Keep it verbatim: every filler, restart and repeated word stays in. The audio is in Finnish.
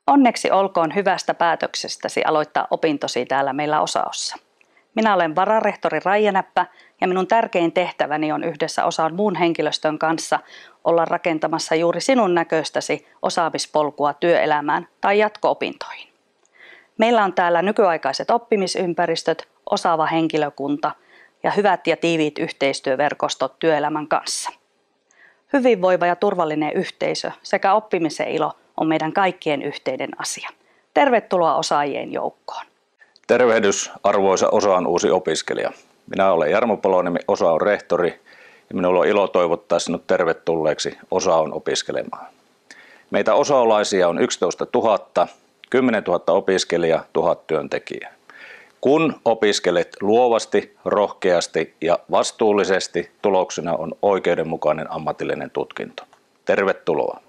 Onneksi olkoon hyvästä päätöksestäsi aloittaa opintosi täällä meillä Osaossa. Minä olen vararehtori Raija Näppä ja minun tärkein tehtäväni on yhdessä Osaon muun henkilöstön kanssa olla rakentamassa juuri sinun näköistäsi osaamispolkua työelämään tai jatko-opintoihin. Meillä on täällä nykyaikaiset oppimisympäristöt, osaava henkilökunta ja hyvät ja tiiviit yhteistyöverkostot työelämän kanssa. Hyvinvoiva ja turvallinen yhteisö sekä oppimisen ilo on meidän kaikkien yhteinen asia. Tervetuloa osaajien joukkoon. Tervehdys arvoisa Osaon uusi opiskelija. Minä olen Jarmo Paloniemi, Osaon rehtori ja minulla on ilo toivottaa sinut tervetulleeksi Osaon opiskelemaan. Meitä osaolaisia on yksitoista tuhatta, kymmenen tuhatta opiskelijaa, tuhat työntekijää. Kun opiskelet luovasti, rohkeasti ja vastuullisesti, tuloksena on oikeudenmukainen ammatillinen tutkinto. Tervetuloa!